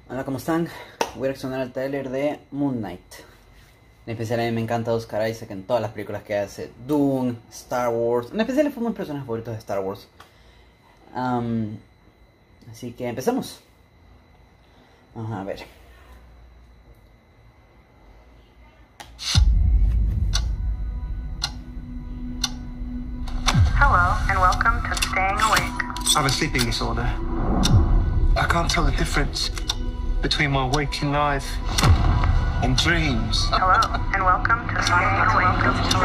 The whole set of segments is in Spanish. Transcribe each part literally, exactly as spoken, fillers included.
Hola, ¿cómo están? Voy a reaccionar al tráiler de Moon Knight. En especial a mí me encanta Oscar Isaac en todas las películas que hace. Dune, Star Wars. En especial fue uno de mis personajes favoritos de Star Wars. Um, así que empezamos. Vamos a ver. Hello, and welcome to Staying Awake. I have a sleeping disorder. I can't tell the difference between my waking life and dreams. Hello, and welcome to Staying Awake.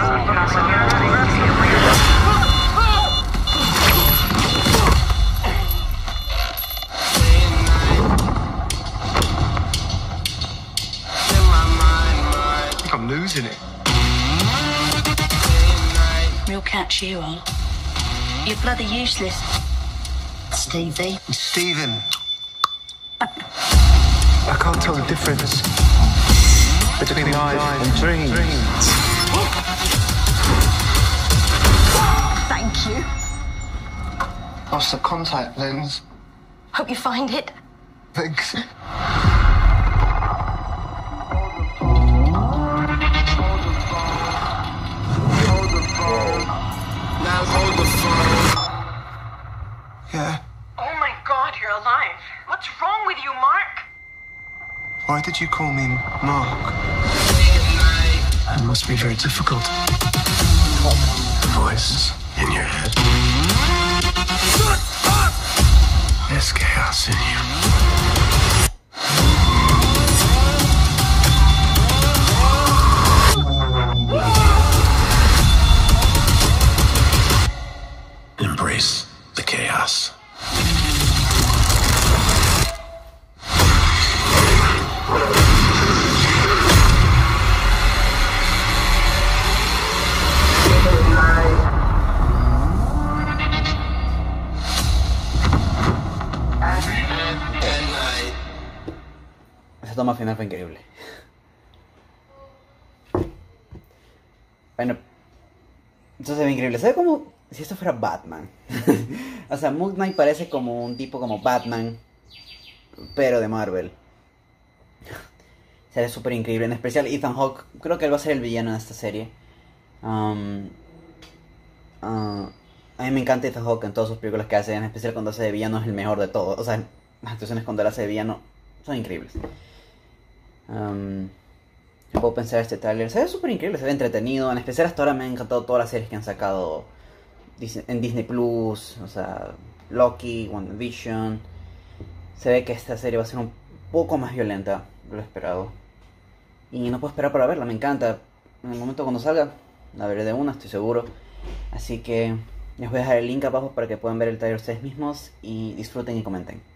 I think I'm losing it. We'll catch you on. You're bloody useless, Stevie. Stephen. I can't tell the difference between life and dreams. Thank you. Lost the contact lens. Hope you find it. Thanks. Now hold the phone. Yeah. Oh my god, you're alive. What's wrong with you, Mark? Why did you call me Mark? It must be very difficult. Voice in your head. There's chaos in you. Embrace the chaos. Esa toma final fue increíble. Bueno, esto se ve increíble. ¿Sabe cómo si esto fuera Batman? O sea, Moon Knight parece como un tipo como Batman, pero de Marvel. Se ve súper increíble. En especial Ethan Hawke. Creo que él va a ser el villano de esta serie. Um, uh, a mí me encanta Ethan Hawke en todas sus películas que hace. En especial cuando hace de villano es el mejor de todos. O sea, las actuaciones cuando él hace de villano son increíbles. Um, ¿Qué puedo pensar de este tráiler? Se ve súper increíble, se ve entretenido. En especial hasta ahora me han encantado todas las series que han sacado en Disney Plus. O sea, Loki, WandaVision. Se ve que esta serie va a ser un poco más violenta de lo esperado. Y no puedo esperar para verla, me encanta. En el momento cuando salga, la veré de una, estoy seguro. Así que les voy a dejar el link abajo para que puedan ver el tráiler ustedes mismos. Y disfruten y comenten.